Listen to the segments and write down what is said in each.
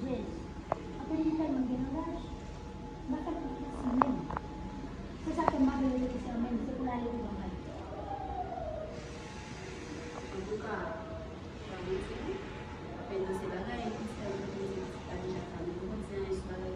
Yes. Apa dia kan menggerak? Bakal kita semen. Sesuatu mahu kita semen sekolah itu bangkai. Buka kami sini. Apa yang sebagai kita tadi kami bukan sebagai.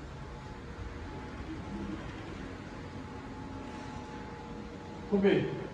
Coupé.